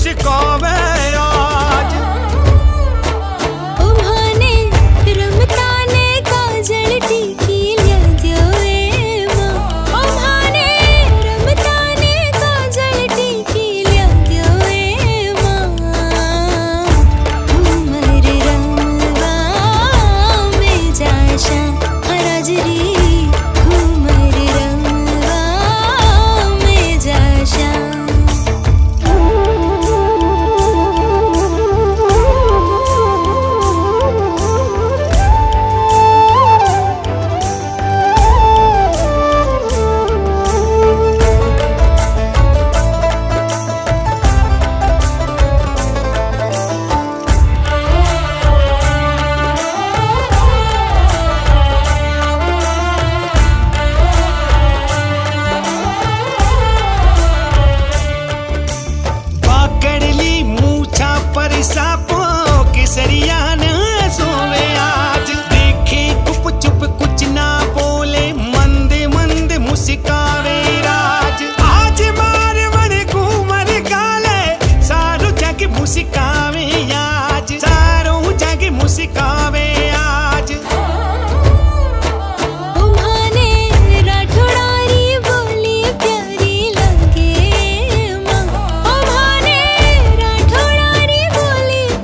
मुस्कावे आज। उम्हाने रमताने काजल टीकी लग्यो ए मां। उम्हाने रमताने काजल टीकी लग्यो ए मां। घूमर रंगवा में जाशा हराजरी। घूमर रंगवा में जाशा। पकड़ली मूछा पर सापो केसरिया न सोवे आज। देखे गुप चुप कुछ ना बोले मंद मंद मुस्कावे राज। आज मार मन घूमर गाले सारो जग मुस्कावे आज। सारो जग मुस्कावे आज। उम्हाने राठौड़ारी बोली प्यारी लगे मां। उम्हाने राठौड़ारी बोली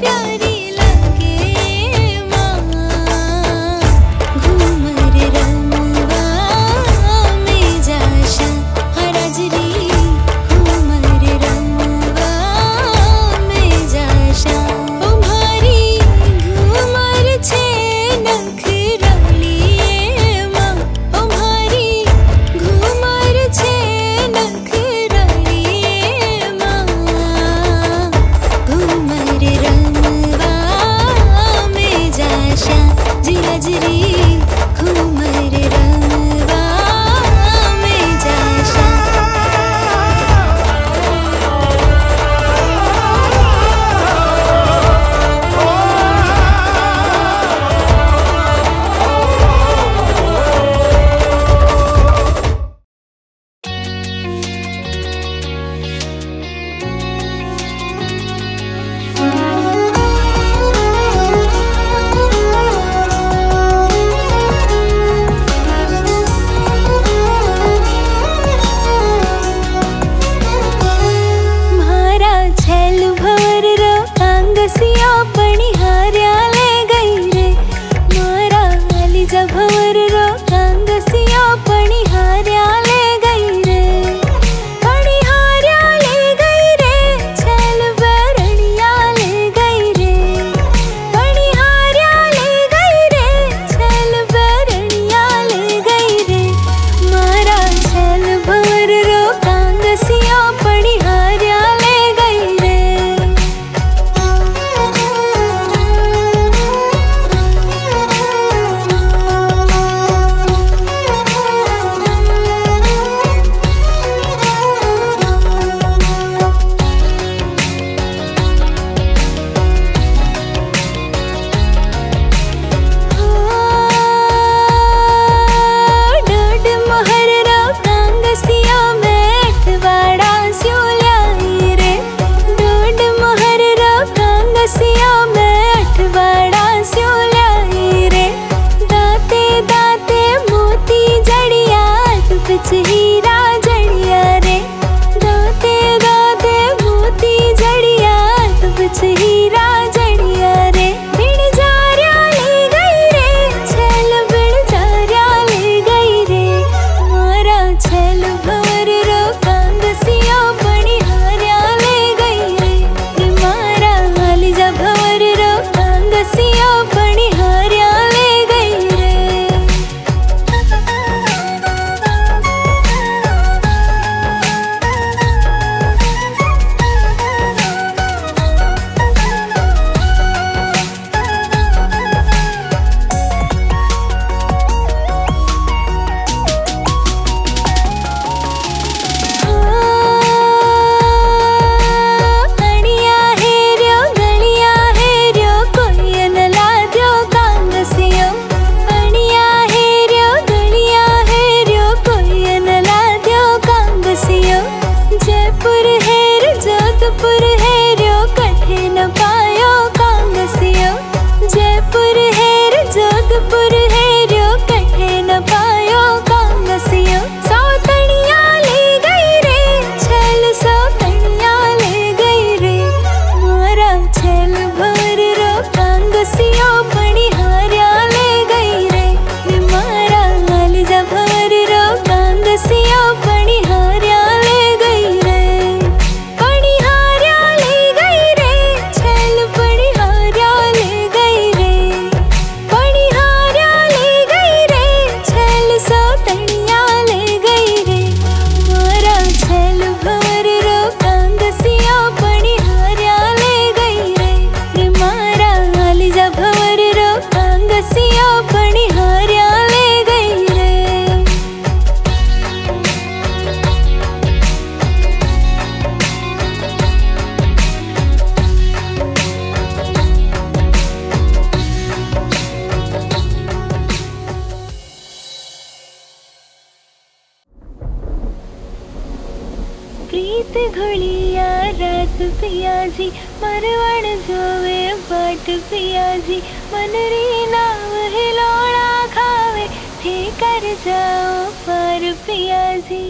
रात घोड़िया रात पियाजी मरवण जोवे बाट पियाजी मनरी नाव हिलोड़ा खावे थे कर जाओ पार पियाजी।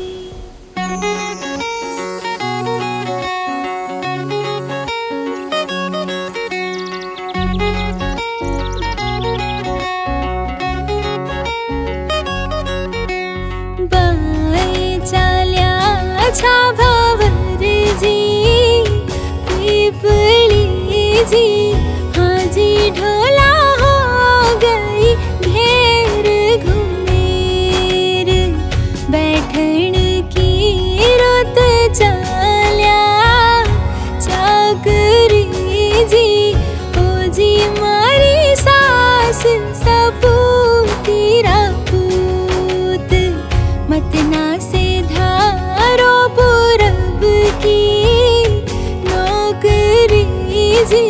बाई चाल्या छा भावर जी पीपली जी हाँ जी ढोला हो गई घेर घुमेर बैठन की रुत चाल्या चाकरी जी ओ जी मारी सास सपूती रापूत मतना से धारो पूरब की नौकरी जी।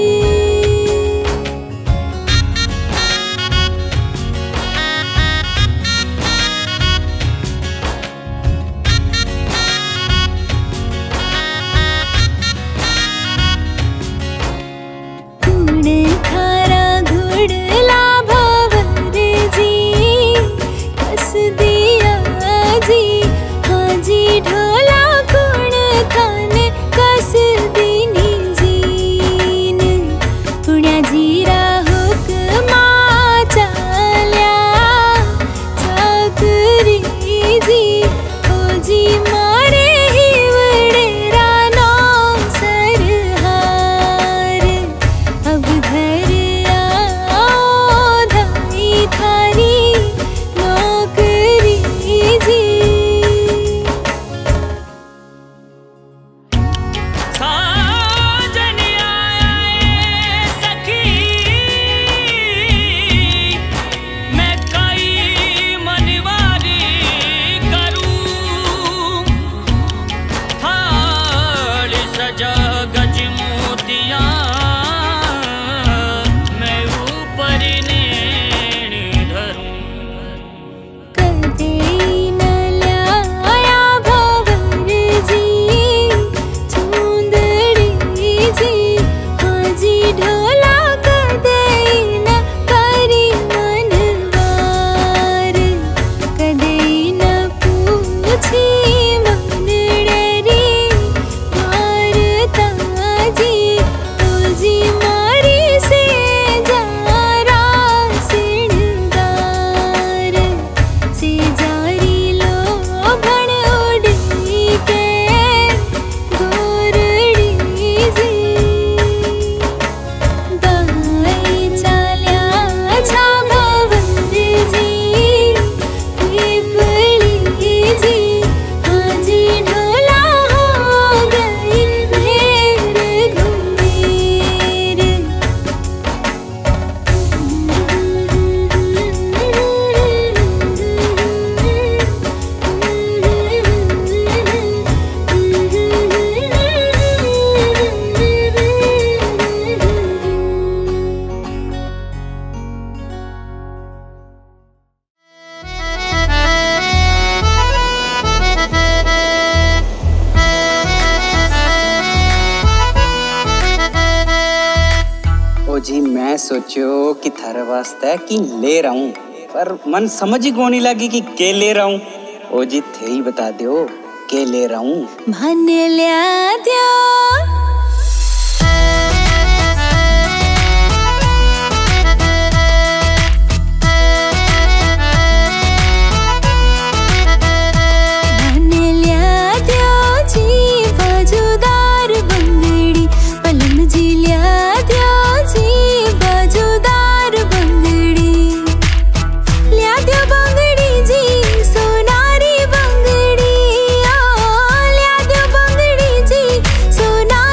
गुण खारा घुड़ला भावर जी कस दिया जी हाँ जी ढोला गुण खाने कस दीनी जीन पुण्या जीरा हुक्मा चाल्या चाकरी जी ओ जी मारे हिवड़े रानो सरहार अब घर आओ धाई थारी नौकरी जी। साजन आया सखी मैं कई मनवारी करूं थाल सजा गज मोतियां मैं ऊपर नैन धरूं। कदे न ल्याया भावर जी चूंदड़ी जी हाँ जी ढोला कदे न करी मनवार कदे न पूछी मनडरी मारता जी ओ जी मारी से जारा सिणगार से जारी लो भण उड़ी के गोरड़ी जी। बाई चाल्या छा भावर जी पीपली जी हाँ जी ढोला हो गई घेर घुमेर ओ जी मैं सोचो कि थारे वास्ते की ले रहा हूँ पर मन समझ ही कोनी लगी कि के ले रहा हूँ। ओ जी थे ही बता दो के ले रहा हूँ। मन ल्या द्यो मन ल्या द्यो जी बाजूदार बंगड़ी पलम जी ल्या द्यो जी बाजूदार बंगड़ी ल्या द्यो बंगड़ी जी सोनारी बंगड़ी ल्या द्यो बंगड़ी जी सोनारी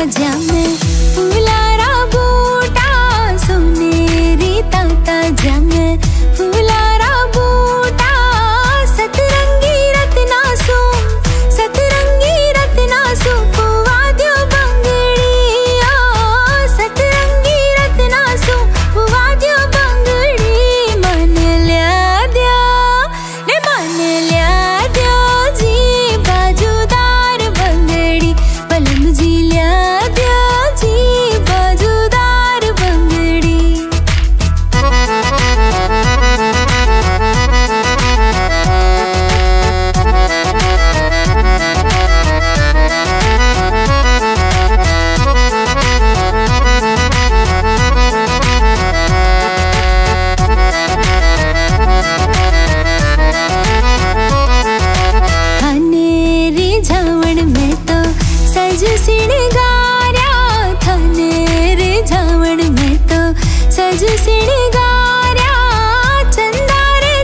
जामे फुलारा बूटा सोनेरी ताता जामे फुलारा बूटा सतरंगी रत्ना सो पुवाद्यो बंगड़ी सतरंगी रत्ना सो पुवाद्यो बंगड़ी मन ल्या द्या ने मन ल्या द्यो जी बाजूदार बंगड़ी पलम जी ल्या द्यो जी बाजूदार बंगड़ी थानेरी झावण में तो सज सिणगार्या थानेरी झावण में तो सज सिणगार्या चंदारे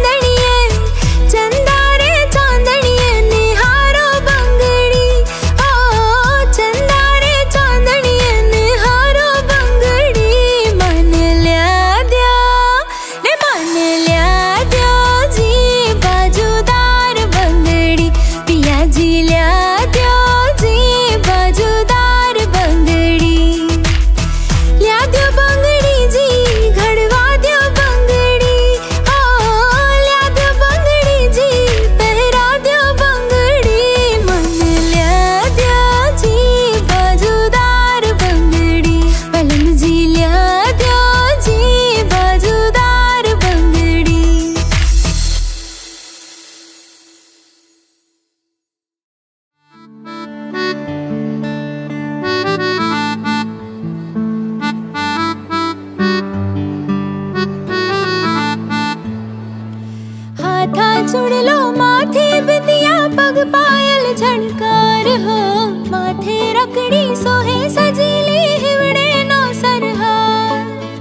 चांदणिये निहारो बंगड़ी ओ चंदारे चांदणिये निहारो बंगड़ी मन ल्या द्या ने मन ल्या द्यो जी बाजूदार बंगड़ी पिया जी ल्या द्यो जी बाजूदार बंगड़ी ल्या द्यो बंगड़ी जी घड़वा द्यो बंगड़ी ओ ल्या द्यो बंगड़ी जी पहरा द्यो बंगड़ी मन ल्या द्यो जी बाजूदार बंगड़ी पलम जी ल्या द्यो जी बाजूदार बंगड़ी हाथा चुड़ लो माथे बिंदिया पग पायल झणकार हो माथे रकड़ी सोहे सजीली हिवड़े नो सरहार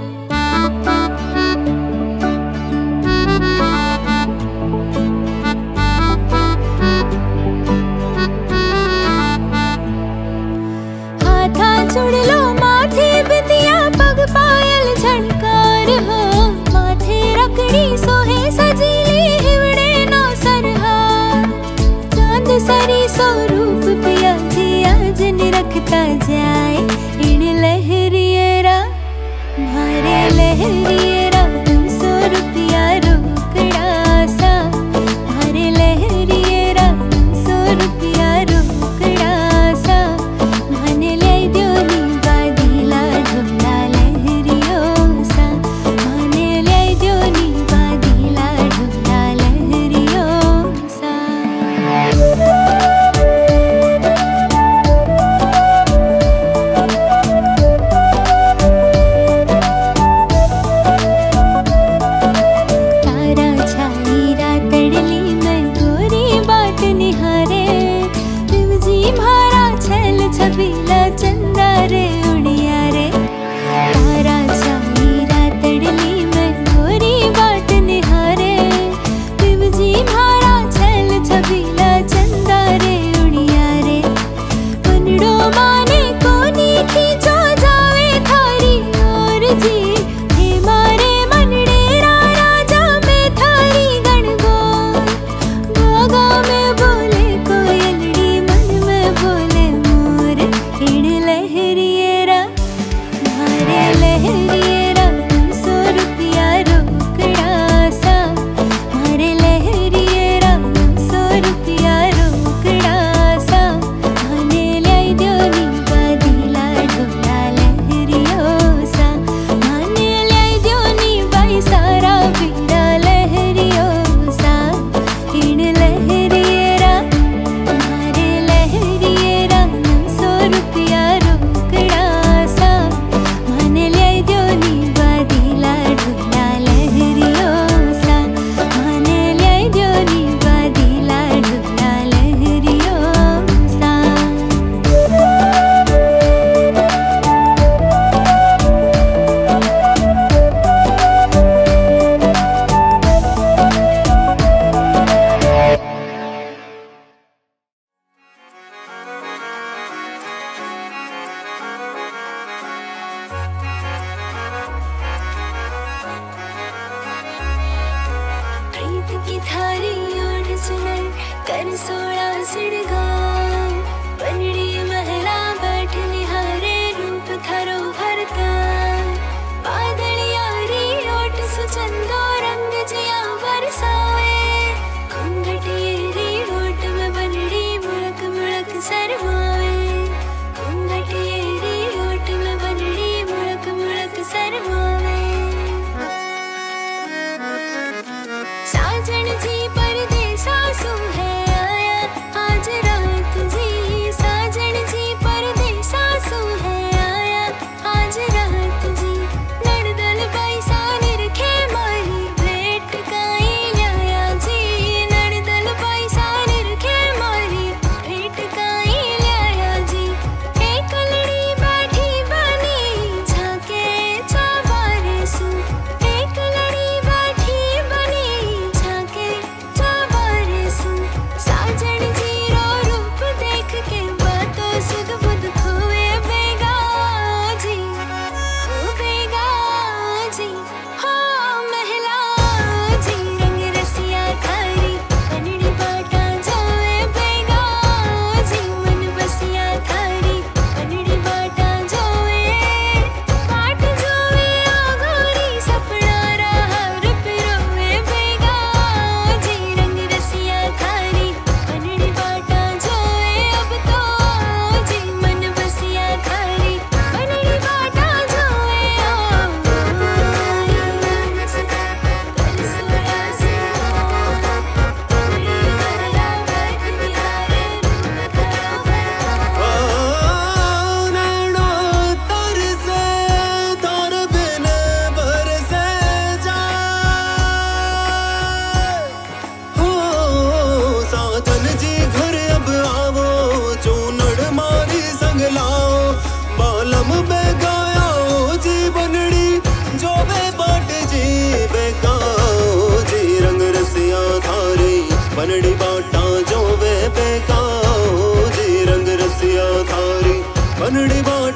हाथा चुड़ लो माथे बिंदिया पग पायल झणकार हो माथे रकड़ी सोहे सजीली हिवड़े नो सरहार चांद सरी स्वरूप पिया जी आज निरखता जाए इन लहरियरा मारे लहरियरा 200 रुपया रोकड़ा सा मारे लहरियरा 200 रुपया रोकड़ा सा माने ले द्योनी बादीला ढोला लहरियो सा माने ले द्योनी बादीला ढोला लहरियो सा तारा छाई रातड़ली मैं गोरी बाट निहारे शिवजी म्हारा छल छबीला चंदा रे उड़िया रे तारा छाई रातड़ली मैं गोरी बाट निहारे शिवजी म्हारा छल छबीला चंदा रे उड़िया रे मनड़ो माने कोनी खींचो जावे थारी और जी हे मारे मनडेरा राजा में थारी गणगोर गोगा में बोले कोयलड़ी मन में बोले मोर इन लहरियरा मारे लहरियरा 200 रुपया रोकड़ा सा मारे लहरियरा 200 रुपया रोकड़ा सा माने लाई द्योनी बादीला ढोला लहरियो सा माने लाई द्योनी बाई सारा बीड़ा लहरियो सा इन लहरियरा मारे लहरियरा 900 रुपया रोकड़ा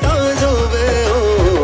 बाटा जोवे हो।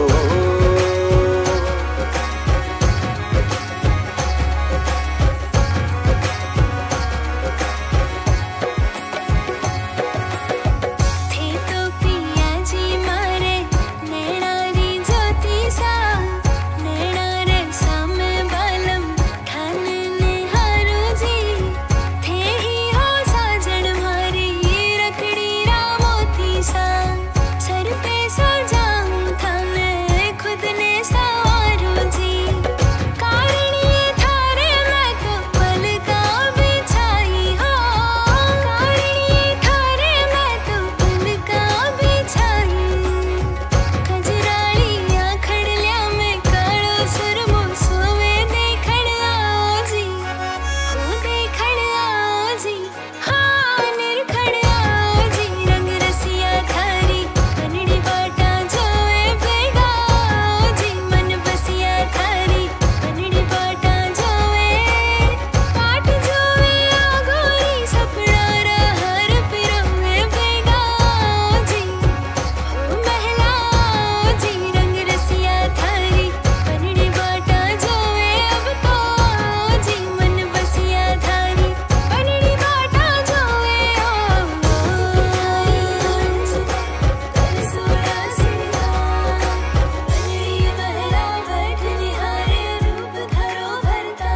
थे तो पिया जी मारे नैना री ज्योति सा, नैना रे सामे बालम ठान निहारो जी। थे ही हो साजन मारी रखड़ी रामोती सा, सर पे सो जाऊं थाने खुद ने सवारो जी। कारणिए थारे मैं तो पलका बिछाई हो, कारणिए थारे मैं तो पलका बिछाई। कजराली आखड़ल्या में काळो सुरमो सोवे देखण आओ जी, ओ देखण आओ जी, हाँ निरखण आओ जी। रंग रसिया थारी कनड़ी बाटा जोवे बेगा आओ जी, मन बसिया थारी कनड़ी बाटा जोवे। पाट जोवे आगोरी सपना रहर पिरोवे बेगा आओ जी, हो महला आओ जी। रंग रसिया थारी कनड़ी बाटा जोवे अब तो आओ जी, मन बसिया थारी कनड़ी बाटा जोवे हो। सोया सिंगार कनड़ी महला बैठ निहारे रूप धरो भरता।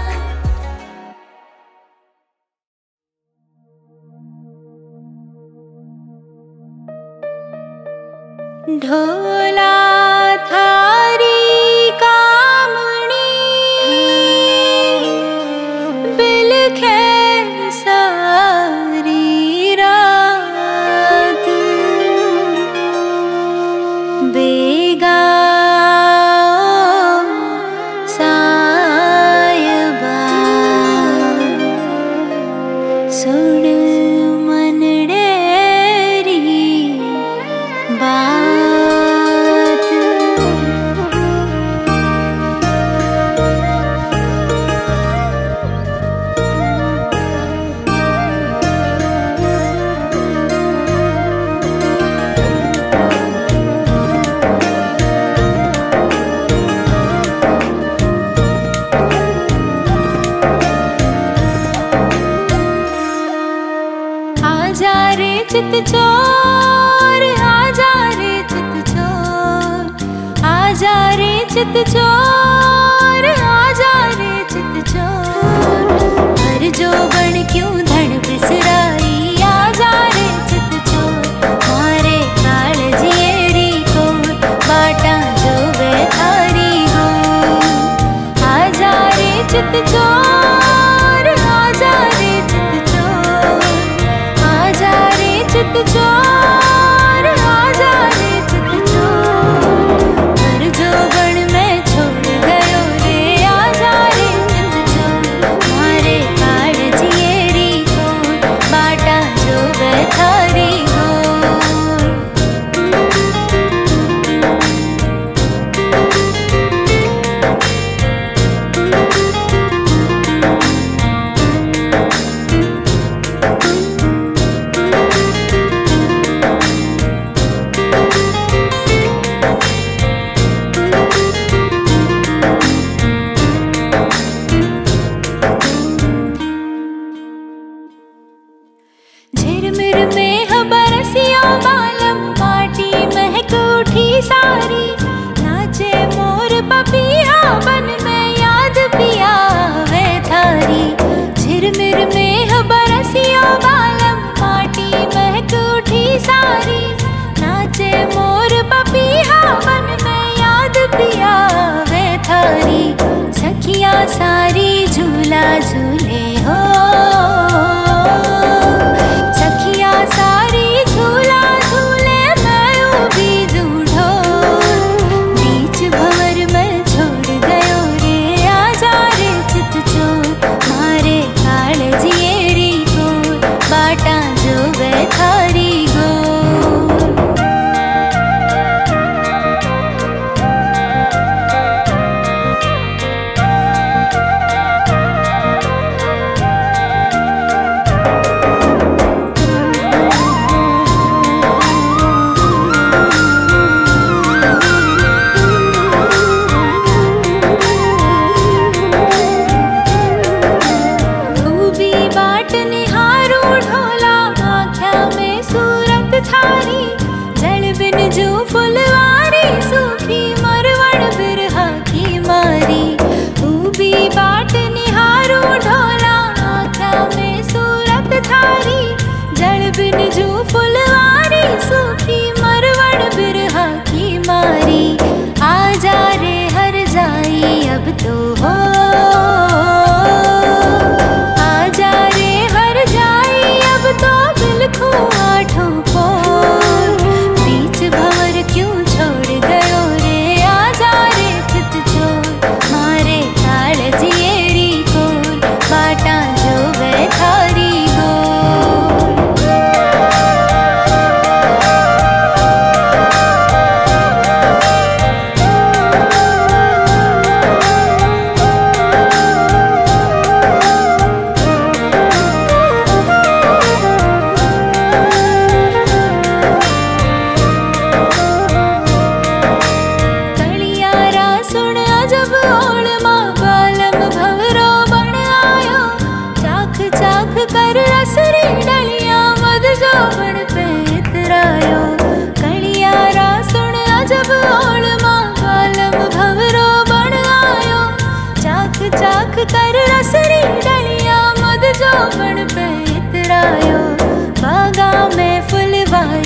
ढोला थारी कामणी बिलखे सारी रात। बेगा सायबा सुन मनडेरी बात। आजा रे चित चोर, आजा रे चित चोर, आजा रे चित चोर, आजा रे चित चोर। हर जो बन क्यों धन बिसराई, आजा रे चित चोर। मारे काळजियेरी कोर बाटा जोवे थारी हो। आजा रे चित चोर, आजा रे चित चोर, आजा रे चित चोर, आजा रे चित चोर। हर जो बन मैं छोड़ गयो रे, आजा रे चित चोर। मारे काळजियेरी कोर बाटा जोवे थारी हो। झिरमिर में बरसिया बालम माटी महक उठी सारी। नाचे मोर पपिया बन में याद पिया वे थारी। झिरमिर में बरसिया बालम माटी महक उठी सारी। नाचे मोर पपिया बन में याद पिया वे थारी। सखिया सारी झूला झूले हो, सखिया सारी झूला झूले मैं भी झूठो। बीच भंवर में छोड़ गयो रे, आजा रे चित चोर। मारे काळजियेरी कोर बाटा जोवे थारी हो।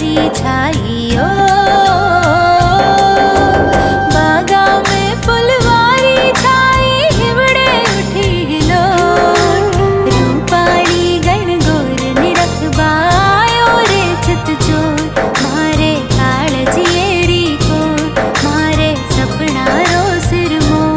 छाई ओ बागा में फुलवारी छाई हिवड़े उठी हिलो रूपाणी गण गोर निरखबायो रे चित चोर मारे काल जिएरी को मारे सपना रो सिर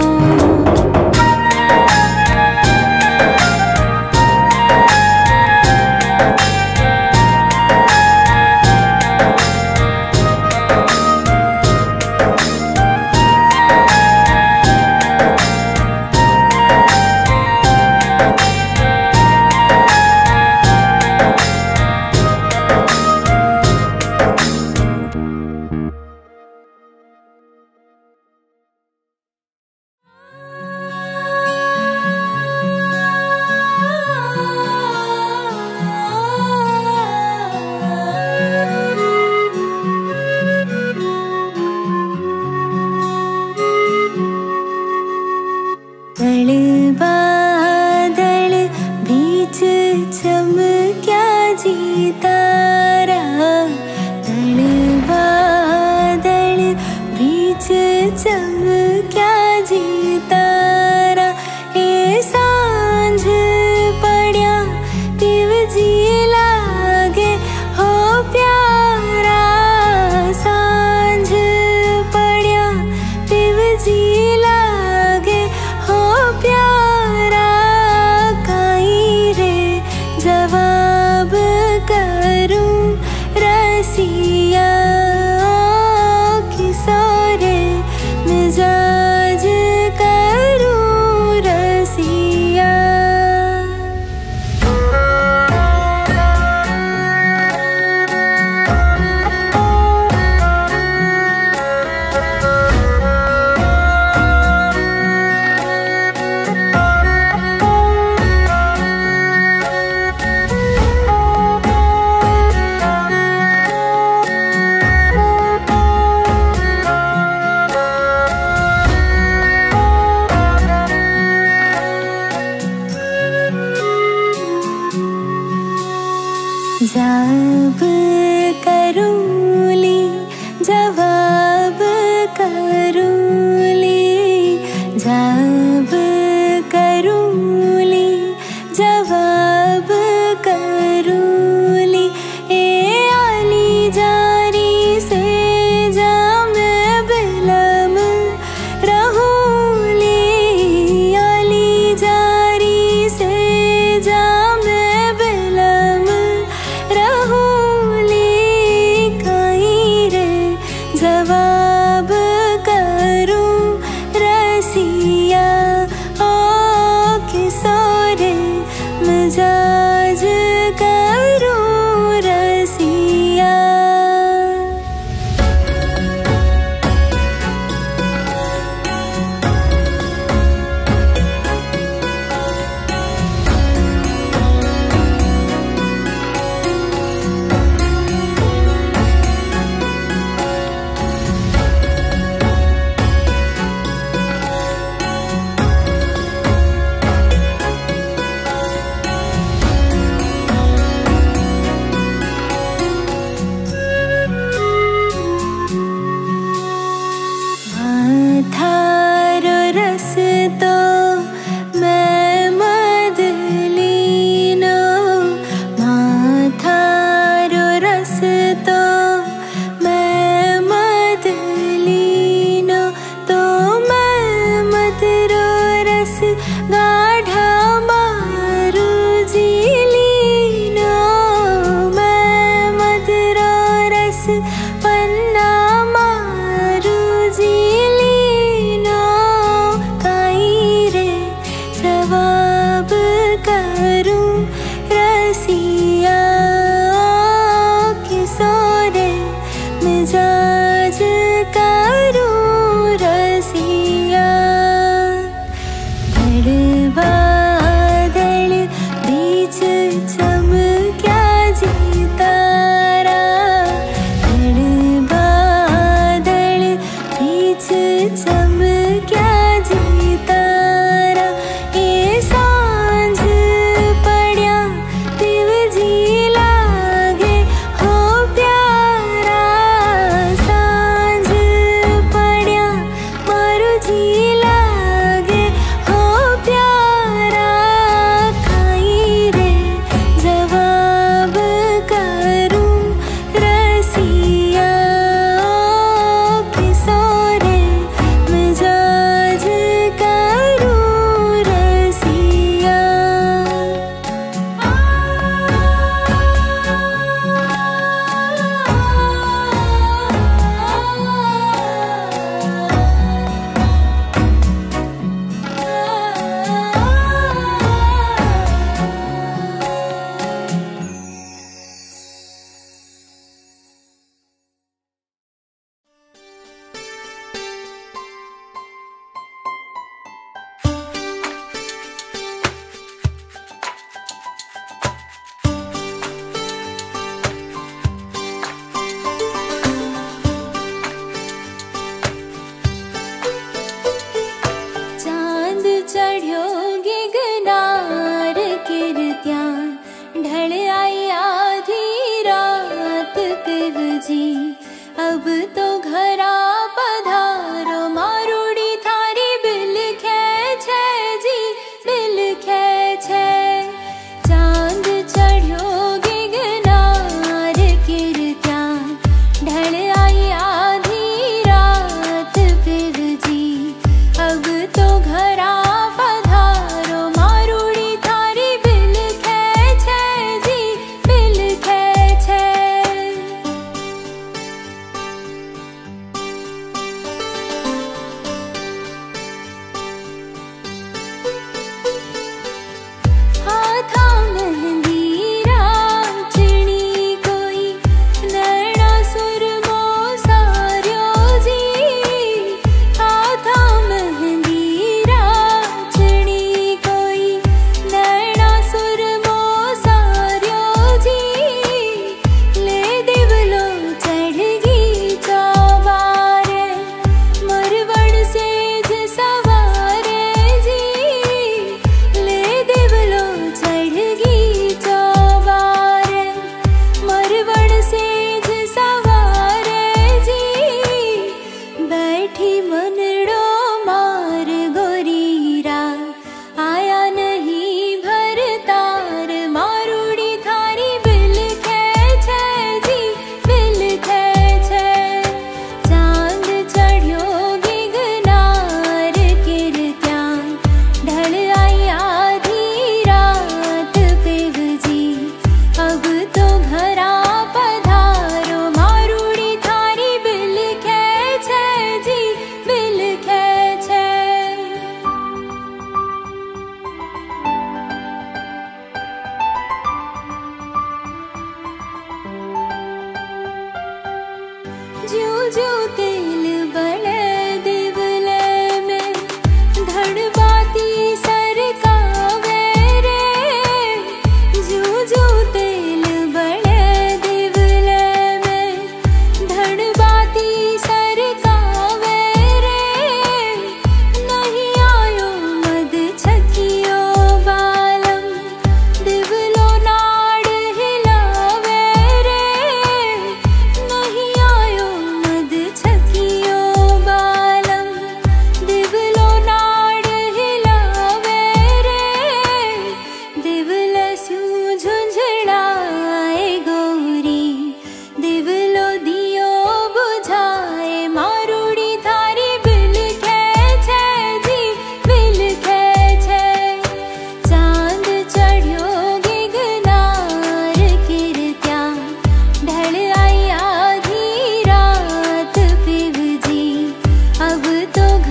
बादल बीच चमक्या जी तारा तल बादल बीच चमक्या जी तारा ए सांझ पड़िया पिव जी लागे हो प्यारा सांझ पड़िया पिव जी लागे हो प्यारा काई रे जवाब करूं रसिया किसोरे मिजाज करूं रसिया जब करूली जवाब करूली जब करूली जवाब करूली ए आली जारी से जाम बिलम रहूली आली जारी से जाम बिलम रहूली काई रे जवाब करूं रसिया ओ किसोरे मिजाज करूं रसिया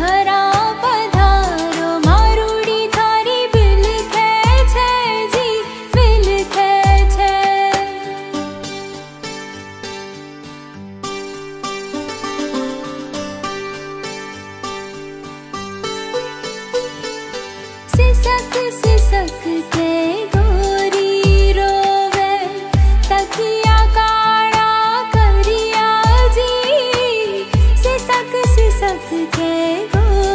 घरा पधारो मारुड़ी थारी बिल खे छे जी बिल खे छे। सिसक सिसक के गोरी रोवे तकिया काड़ा करिया जी। सिसक सिसक के गोरी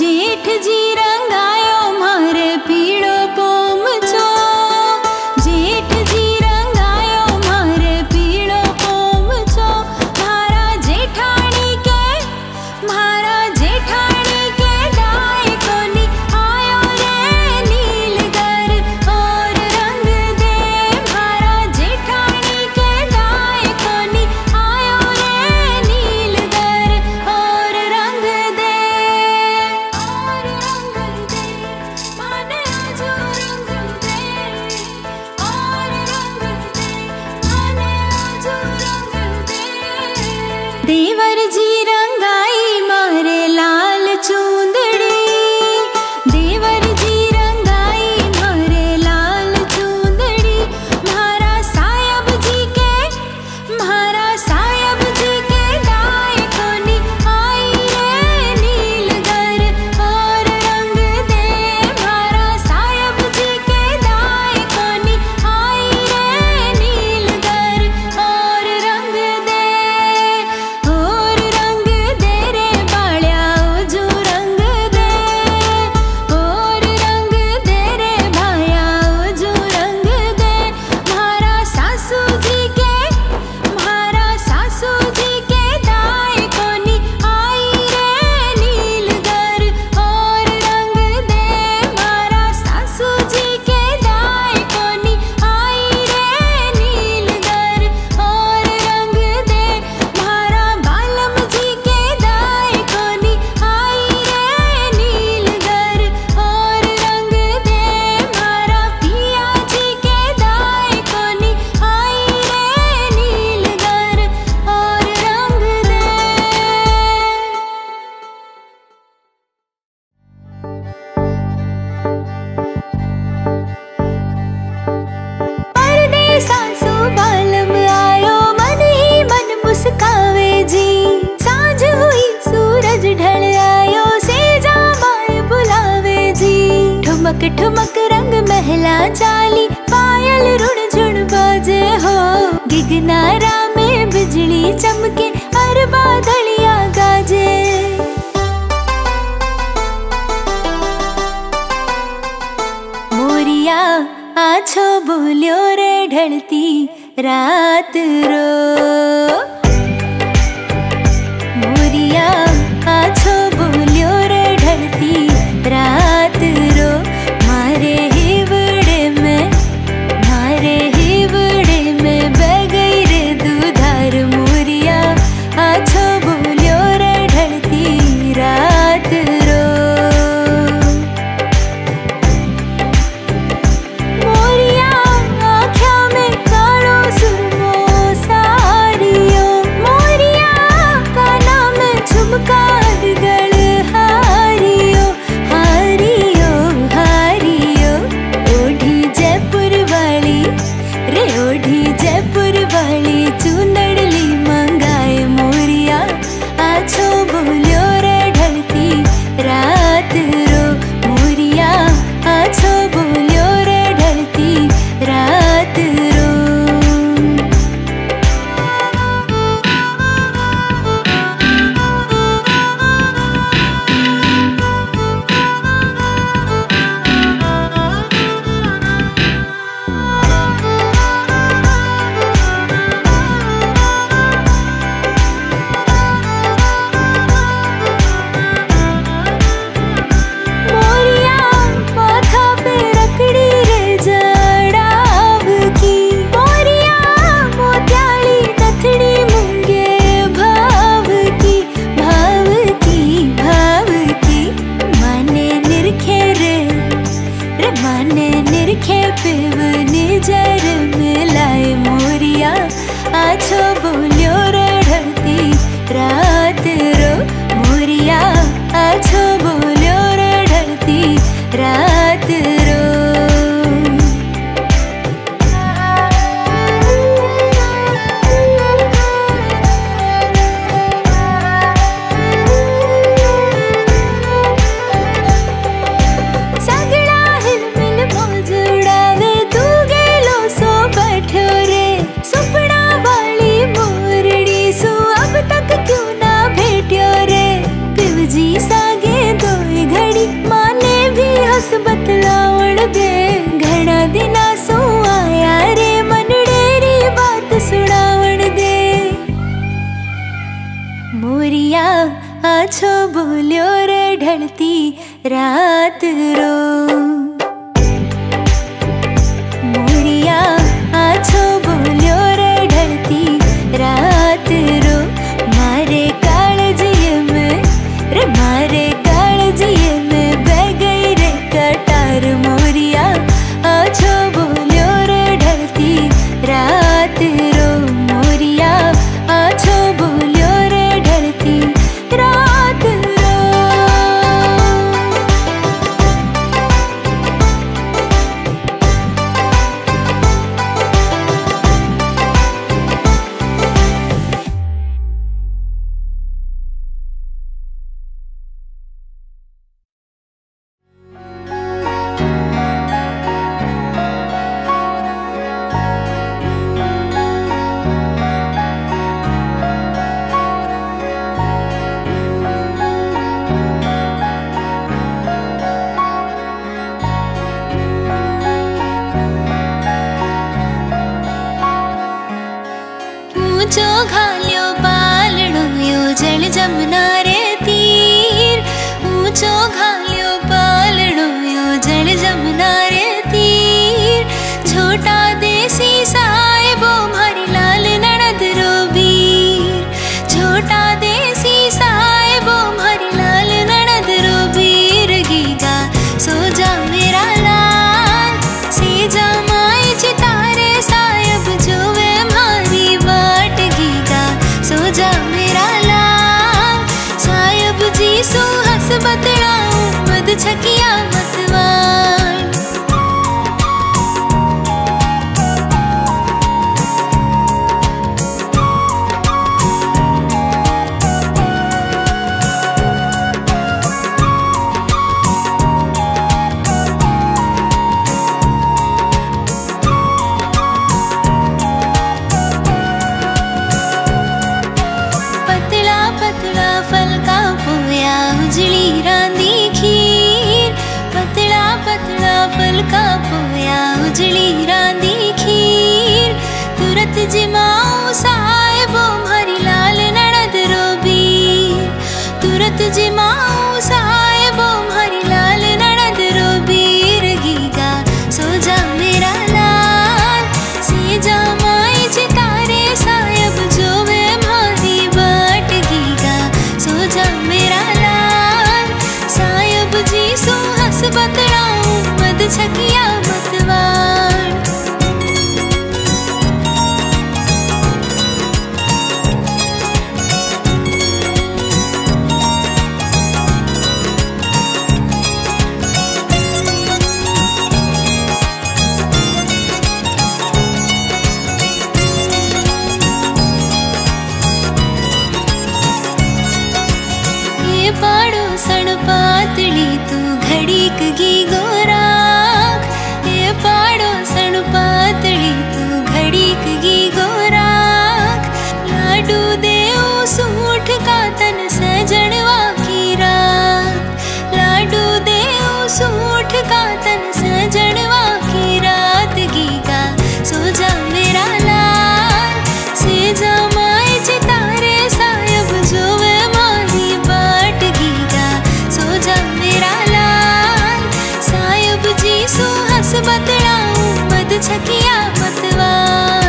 जेठ जी रंगायो मारे पीड़ो पोम छो, जेठ जी रंगायो मारे पीड़ो पोम छो। मारा जेठानी के दाय कोनी आयो रे नीलगर और रंग दे। मारा जेठानी के दाय कोनी आयो रे नीलगर और रंग दे, और रंग दे माने आजो रंग दे, और रंग दे माने आजो रंग दे। देवर जी रंगाई मारे लाल चूंदड़ी, देवर जी रंगाई मारे लाल चूंदड़ी। मारा सायब जी के दाय कोनी आई रे नीलगर और रंग दे। मारा सायब जी के दाय कोनी आई रे नीलगर और रंग दे, और रंग दे रे बाळ्या ओजू रंग दे, और रंग दे रे भाया ओजू रंग दे। मारा सासू जी के दाय कोनी आई रे नीलगर और रंग दे। मारा सासू जी के दाय कोनी आई रे नीलगर और रंग दे। मारा बालम जी के दाय कोनी आई रे नीलगर और रंग दे। मारा पिया जी के दाय कोनी आई रे नीलगर और रंग दे। सासू बालम आयो मन ही मन मुस्कावे जी। सांझ हुई सूरज ढल आयो सेजा माए बुलावे जी। ठुमक ठुमक रंग महला चाली पायल रुण झुण बाजे हो। गिगनारा में बिजली चमके और बादलिया गाजे। मोरिया आछो बोलियो रे ढलती रात रो। मोरिया आछो बोलियो रे ढलती रात रो। मारे हिवड़े में बह गई रे दूधार। मोरिया आछो बोलियो रे ढलती रात रो। मोरिया आँख्या में कालो सुरमो सारियो। मोरिया काना में झुमका गल हारियो, हारियो हारियो। ओढ़ी जयपुर वाली रे, ओढ़ी जयपुर वाली चुनड़ली मंगाए। मोरिया आछो बोलियो रे ढलती रात रो। मोरिया आछो बोलियो रे ढलती रात रो। मोरिया माथा पे रखड़ी रे जड़ाव की। मोरिया मोत्याली नथड़ी मुंगे भाव की, भाव की, भाव की। माने निरखे रे माने निरखे पिव निजर मिलाए। मोरिया आछो बोलियो रे ढलती रात रो। मोरिया आछो बोलियो रे ढलती रात रो। सगड़ा हिलमिल मौज उड़ावे, तू गेलो ढलती रात रो मोरिया आछो बोलियो रे ढलती रात रो मारे कालजिए में रे मारे कालजिए में बह गई रे कटार मोरिया आछो बोलियो रे ढलती रात रो मोरिया आछो बोलियो रे ढलती रात रो। ऊंचो घालियो पालड़ो यो जल जमुना रे तीर ऊंचो घालियो पालड़ो यो जल जमुना रे तीर छोटा देसी साहिबो मारी लाल ननद रो वीर छोटा देसी साहिबो मारी लाल ननद रो वीर गीगा सो जा मेरा लाल से जा माई चितारे साहिब जोवे मारी बाट गीगा सो जा मेरा लाल साहिब जी सो हंस बतलाऊं मद छकिया मतवार पतला पतला फल का पोया उजली रांदी खीर पतला पतला फल का पोया उजली रांदी खीर तुरत जिमाऊ साहिबो मारी लाल ननद रो बीर तुरत जिमाऊ साहिबो मारी लाल ननद रो बीर गीगा सो जा मेरा लाल से जा माई चितारे साहिब जोवे मारी बाट गीगा सो जा मेरा लाल साहिब जी सो हंस बतलाऊं मद छकिया मतवार ये पाड़ो सण पातली तू घड़ीक गी गोराख ये पाड़ो सण पातली तू घड़ीक गी गोराख लाडू देव सूठ का तन सजणवा की रात लाडू देव सूठ का तन सजणवा की रात गीगा सो जा मेरा लाल से जा माई चितारे साहिब जोवे मारी बाट गीगा सो जा मेरा लाल साहिब जी सो हंस बतलाऊं मद छकिया मतवार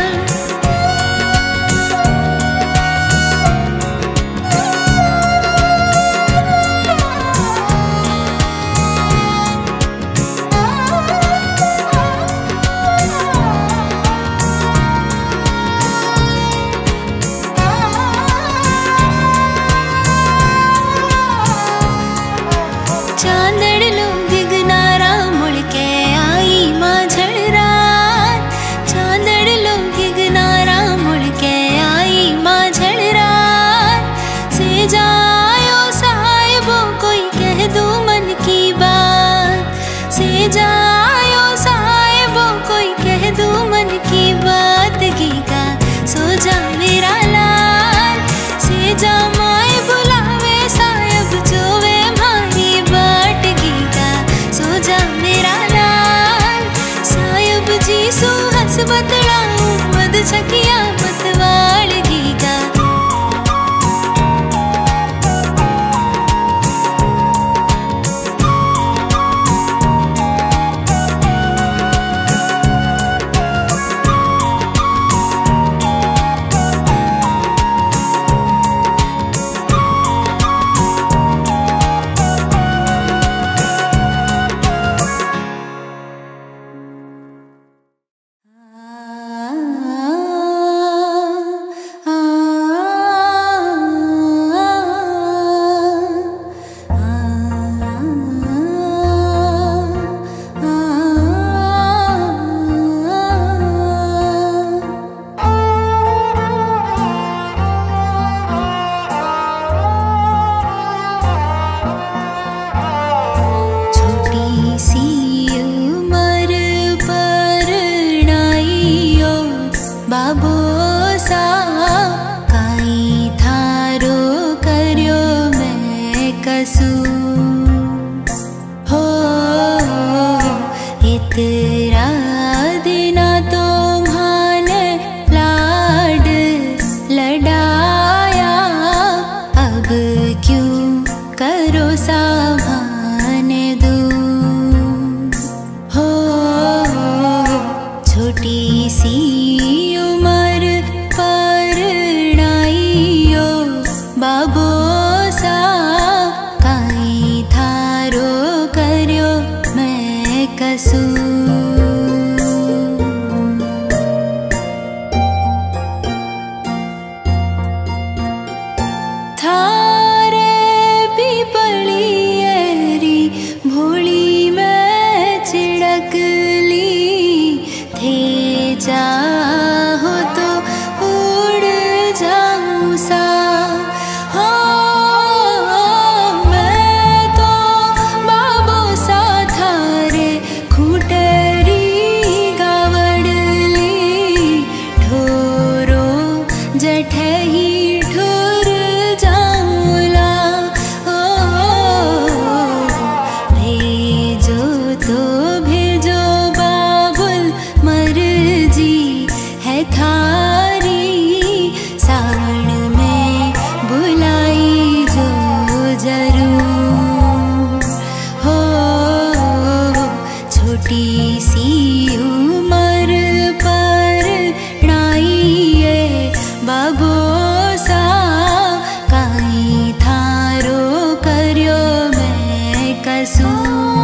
चांदड़ लो गिगनारा मुड़ के आई माँ झड़रात चांदड़ लो गिगनारा मुड़ के आई माँ झड़रात से जायो साहिबो कोई कह दो मन की बात से जायो साहिबो कोई कह दो मन की बात गीगा सो जा मेरा लाल से जा माए बुलावे साहिब जोवे मारी बाट गीगा सो जा मेरा लाल साहिब जी सो हंस बतलाऊं मद छकिया मतवाल गीगा इतरा दिना तो भाने लाड लडाया, अब क्यों करो साभाने दूर। हो छोटी सी उम्र पर नाइयो बाबो सा, काई थारो कर्यो मैं कसूर। थारे पीपली एरी भोली मैं छिड़क ली, थे चाहो तो उड़ जाऊं सा। हो मैं तो बाबो सा थारे खूटरी गावड़ ली, ठोरो जठही ठुर जाऊला। ओ भेजो तो भेजो बाबुल, मर्जी है थारी, सावन में बुलाई जो जरूर। हो छोटी सी उम्र पर नाइए बाबो सा, काई थारो कर्यो मैं कसूर।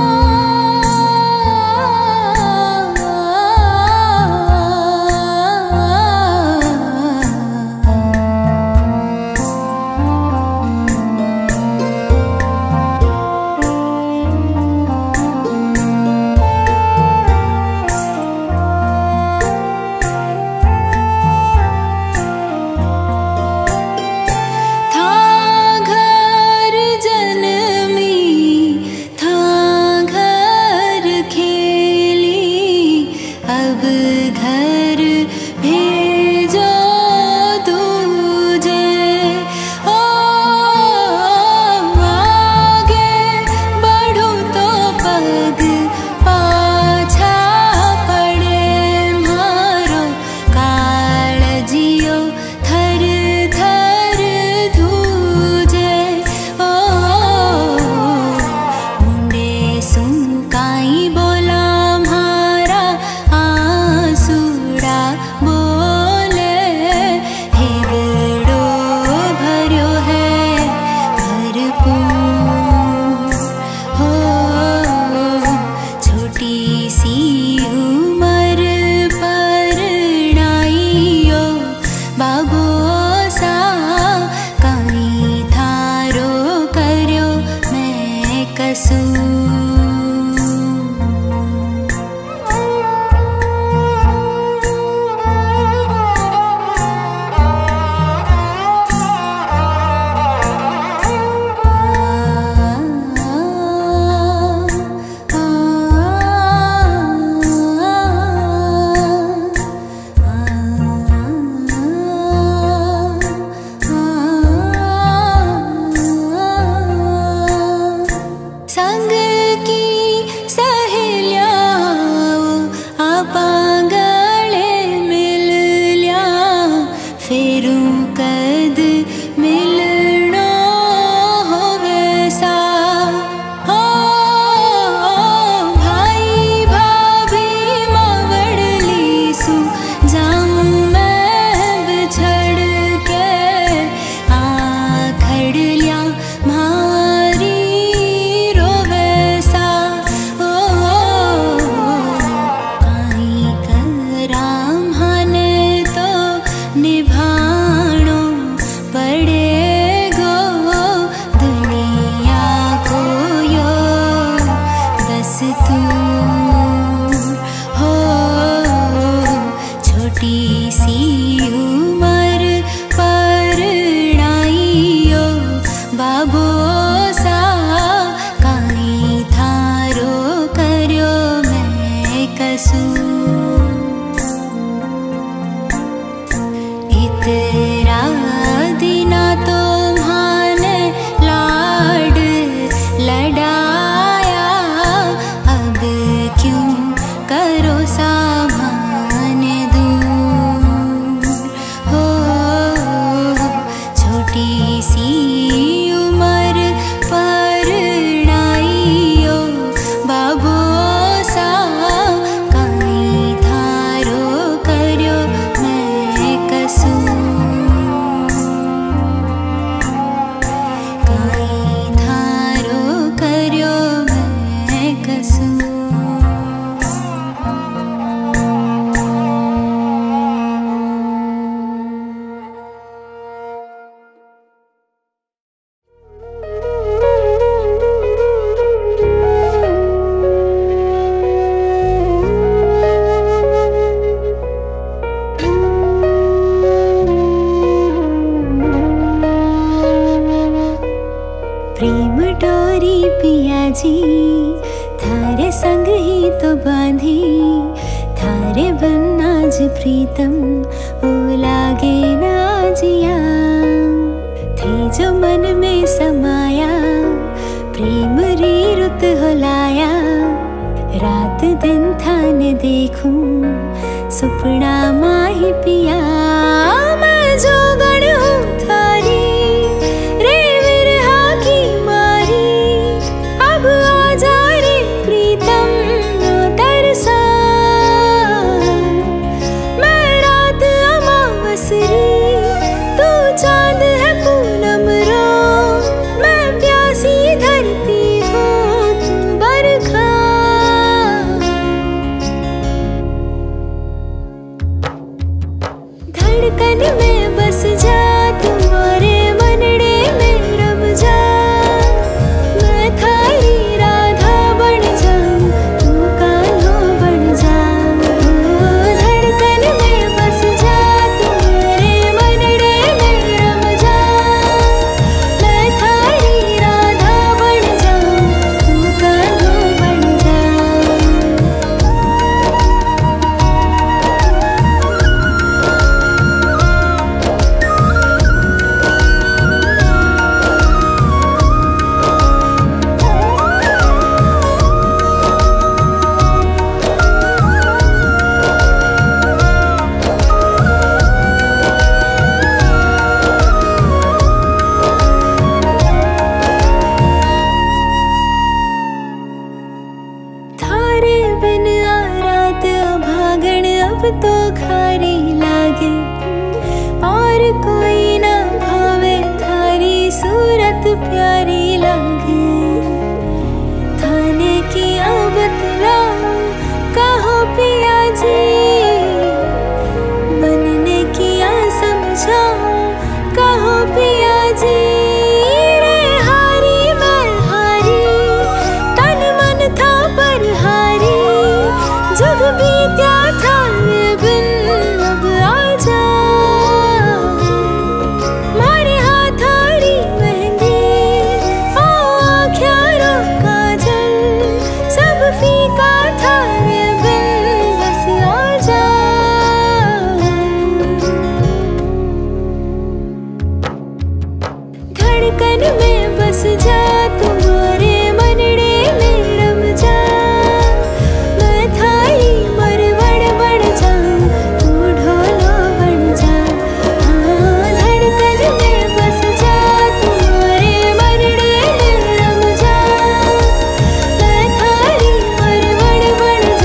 था घर जनमी, था घर खेली, अब घर भेजो दूजे। ओ आगे बढ़ो तो पग पाछा पड़े मारो, काळजियो थर थर धूजे। ओ मुंडे सुकाई बोला म्हारा, आंसूड़ा बोले, हिवड़ो भर्यो है भरपूर। हो छोटी सी उम्र पर नाइयो बाबो सा, काई थारो कर्यो मैं कसूर। संग की सहेलियाँ आपा गले मिल लिया, फेरूं कद मिलना होवे सा। हो भाई भाभी मावड़ली सु जाऊं मैं बिछड़ के, आखड़ लिया मारी रोवे सा। ओ काई आज प्रीतम वो लागे ना जिया, थे जो मन में समाया प्रेम री रुत हो लाया। रात दिन थान देखूं सुपना माही पिया, मैं जो गण हूँ थारी रे विरहा की मारी। अब आ जा रे प्रीतम तरसा, मैं रात अमावसरी तू चांद है पूनम रो। मैं प्यासी धरती हूँ तू बरखा, धड़कन में बस जा तुम्हारे मनड़े में रम जा। मैं थारी राधा बन जाऊं तू कान्हा बन जा। धड़कन में बस जा तुम्हारे मनड़े में रम जा। मैं थारी राधा बन जाऊं तू कान्हा बन जा। थारे बिन आ रात अभागण अब तो खारी लागे, और कोई ना भावे थारी सूरत प्यारी लागे। थाने की बतलाओ कहो पिया जी, मन ने किया समझाओ कहो पिया जी। रे हारी मैं हारी तन मन था पर हारी, जब बीत्या था ये बिन अब आ जा। मारे हाथ हारी मेहंदी ओ आँखियाँ रो काजल, सब फीका था ये बिन बस आ जा। धड़कन में बस जा तुम्हारे मनड़े में रम जा। मैं थारी मरवड़ बन जाऊं तू ढोलो बन जा। हाँ धड़कन में बस जा तुम्हारे मनड़े में रम जा। मैं थारी मरवड़ बन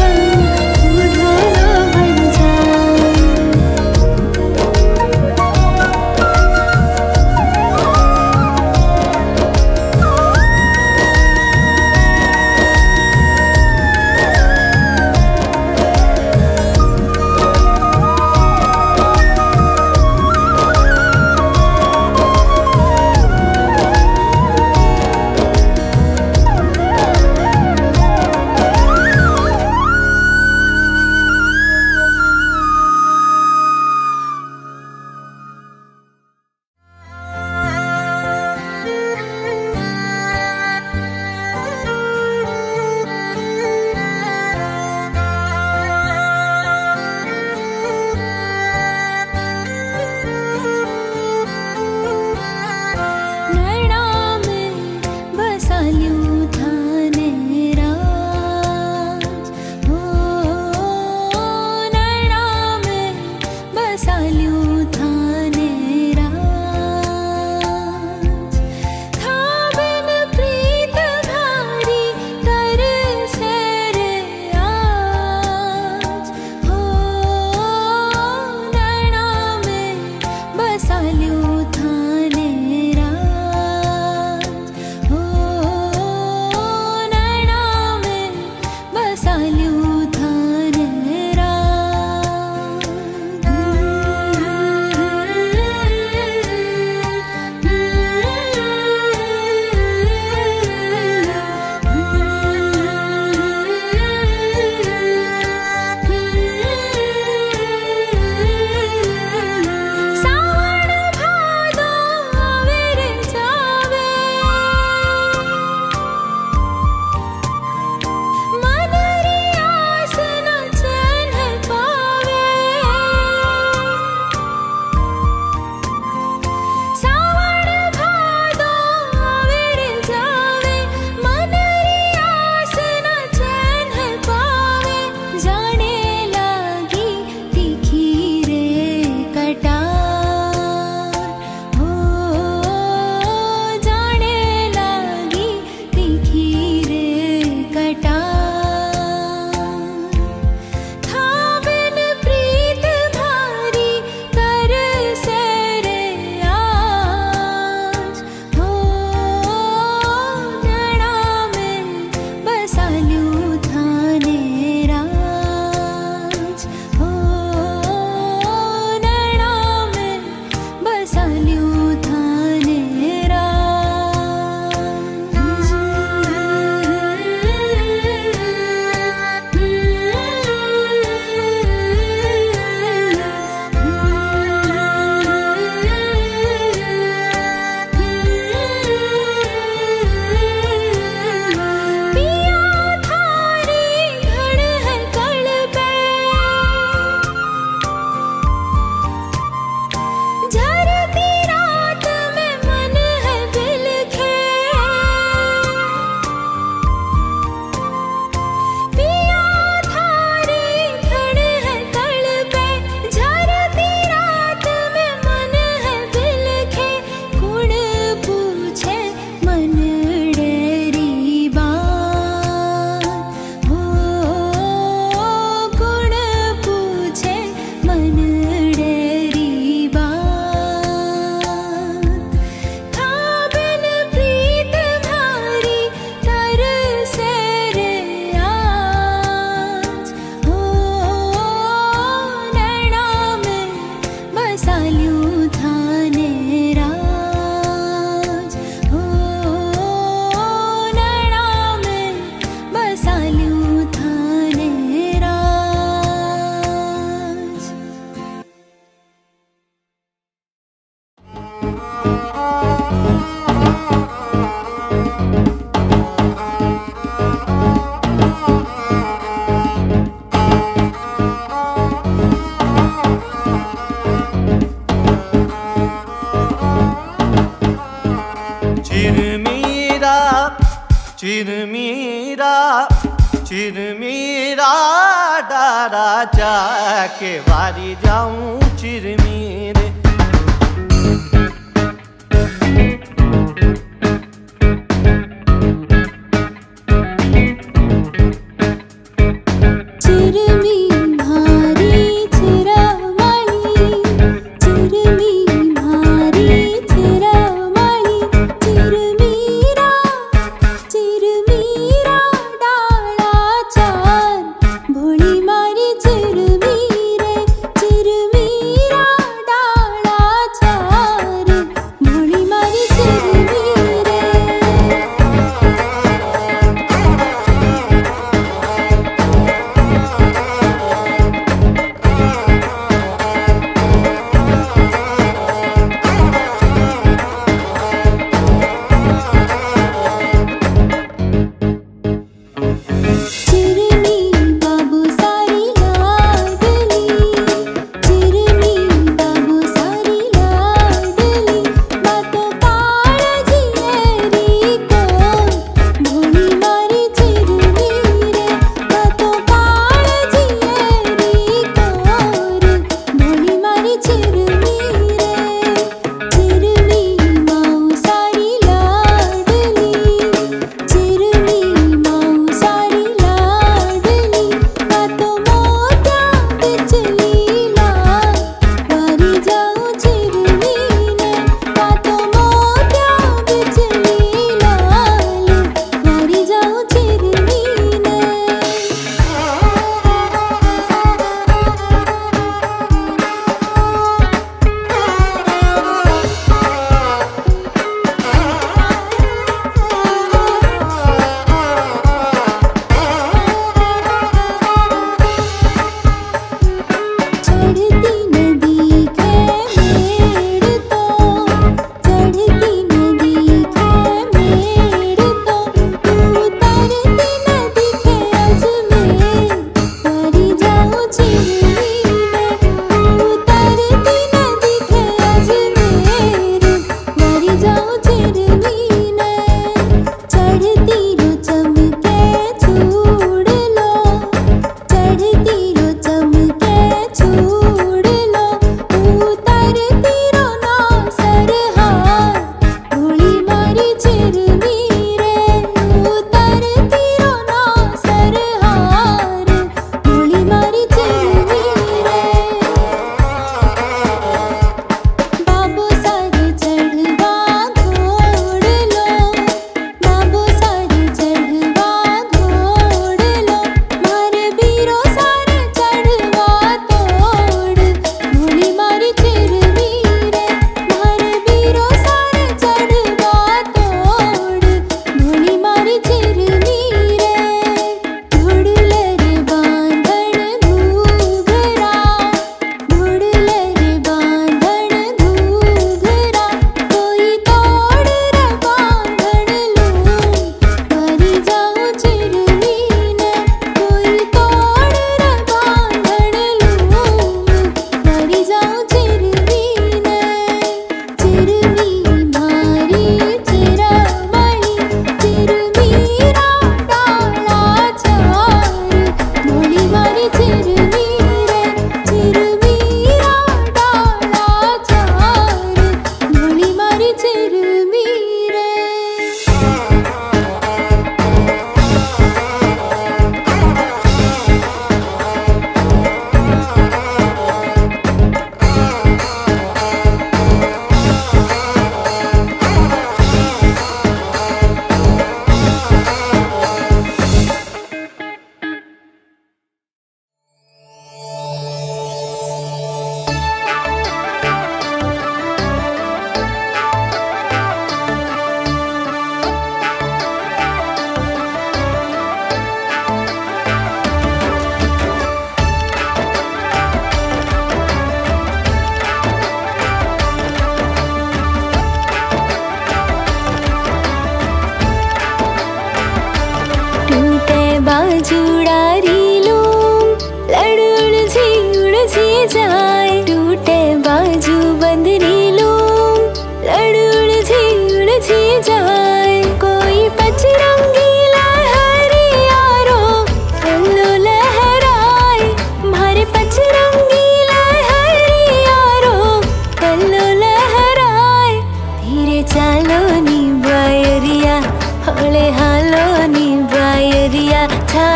चिरमीरा डारा जाके वारी जाऊं चिरमीरे।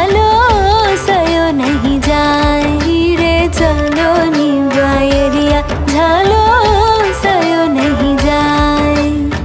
झालो सयो नहीं जाए रे चलो नी बायरिया झालो सयो नहीं जाए।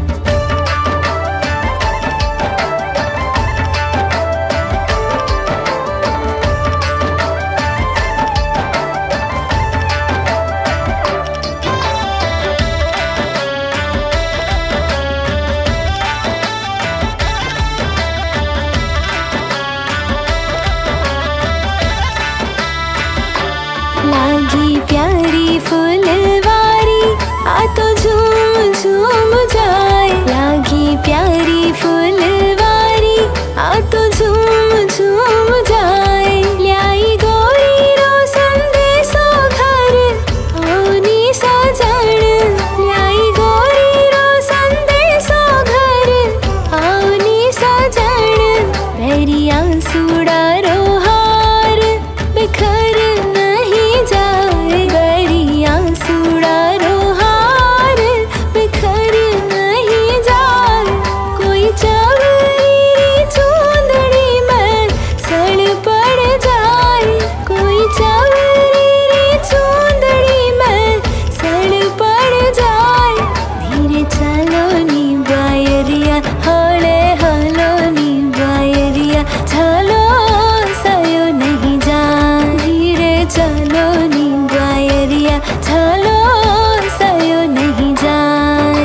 लागी प्यारी फुलवारी आ तो झूम झूम जाए लागी प्यारी फुलवारी आ तो झूम झूम जाए ल्याई गोरी रो संदेशो घर आनी सजण ल्याई गोरी रो संदेशो घर आनी सजण पैरिया सुड़ा रो हार बिखर नहीं जाए गरिया सुड़ा रो हार बिखर नहीं जाए कोई चवरी चूंदड़ी में सड़ पड़ जाए कोई चवरी चूंदड़ी में सड़ पड़ जाए धीरे चलो नी बायरिया हौले हलो नी बायरिया चलो सयो नहीं जाए धीरे चलो नी बायरिया चलो सयो नहीं जाए।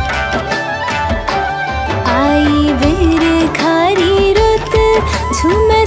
आई बेर खारी रुत झूम